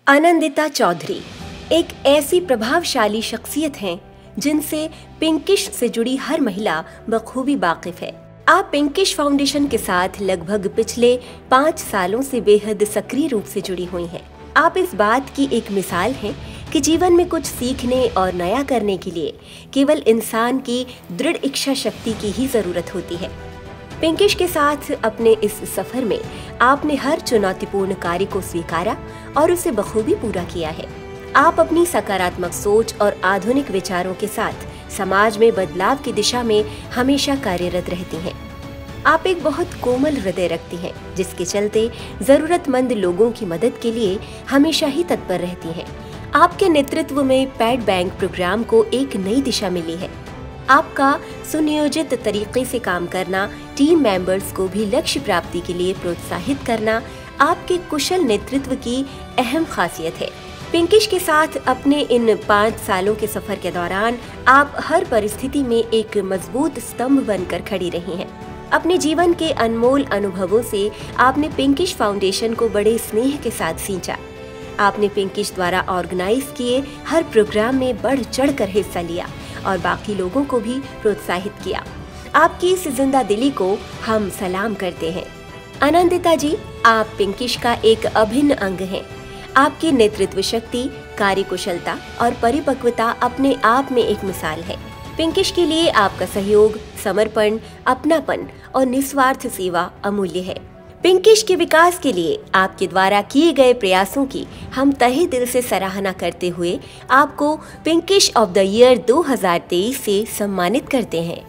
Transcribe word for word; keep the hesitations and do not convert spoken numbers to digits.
आनंदिता चौधरी एक ऐसी प्रभावशाली शख्सियत हैं जिनसे पिंकिश से जुड़ी हर महिला बखूबी वाकिफ है। आप पिंकिश फाउंडेशन के साथ लगभग पिछले पाँच सालों से बेहद सक्रिय रूप से जुड़ी हुई हैं। आप इस बात की एक मिसाल हैं कि जीवन में कुछ सीखने और नया करने के लिए केवल इंसान की दृढ़ इच्छा शक्ति की ही जरूरत होती है। पिंकिश के साथ अपने इस सफर में आपने हर चुनौतीपूर्ण कार्य को स्वीकारा और उसे बखूबी पूरा किया है। आप अपनी सकारात्मक सोच और आधुनिक विचारों के साथ समाज में बदलाव की दिशा में हमेशा कार्यरत रहती हैं। आप एक बहुत कोमल हृदय रखती हैं, जिसके चलते जरूरतमंद लोगों की मदद के लिए हमेशा ही तत्पर रहती हैं। आपके नेतृत्व में पैड बैंक प्रोग्राम को एक नई दिशा मिली है। आपका सुनियोजित तरीके से काम करना, टीम मेंबर्स को भी लक्ष्य प्राप्ति के लिए प्रोत्साहित करना आपके कुशल नेतृत्व की अहम खासियत है। पिंकिश के साथ अपने इन पाँच सालों के सफर के दौरान आप हर परिस्थिति में एक मजबूत स्तंभ बनकर खड़ी रही हैं। अपने जीवन के अनमोल अनुभवों से आपने पिंकिश फाउंडेशन को बड़े स्नेह के साथ सींचा। आपने पिंकिश द्वारा ऑर्गेनाइज किए हर प्रोग्राम में बढ़ चढ़कर हिस्सा लिया और बाकी लोगों को भी प्रोत्साहित किया। आपकी इस जिंदा दिली को हम सलाम करते हैं। आनंदिता जी, आप पिंकिश का एक अभिन्न अंग हैं। आपकी नेतृत्व शक्ति, कार्यकुशलता और परिपक्वता अपने आप में एक मिसाल है। पिंकिश के लिए आपका सहयोग, समर्पण, अपनापन और निस्वार्थ सेवा अमूल्य है। पिंकिश के विकास के लिए आपके द्वारा किए गए प्रयासों की हम तहे दिल से सराहना करते हुए आपको पिंकिश ऑफ द ईयर दो हज़ार तेईस से सम्मानित करते हैं।